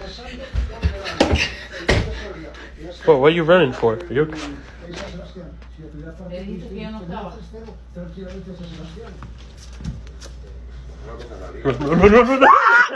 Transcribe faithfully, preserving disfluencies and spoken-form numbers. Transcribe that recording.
Well, what are you running for? You're... No, no, no, no, no.